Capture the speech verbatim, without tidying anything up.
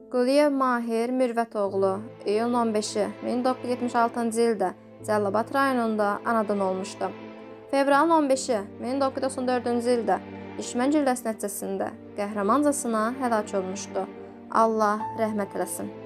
Quliyev Mahir Mürvətoğlu iyulun on beşi min doqquz yüz yetmiş altıncı ildə Cəlilabad rayonunda anadan olmuşdu. Fevralın on beşi min doqquz yüz doxsan dördüncü ildə düşmən gülləsi nəticəsində qəhrəmancasına həlak olmuşdu. Allah rəhmət eləsin.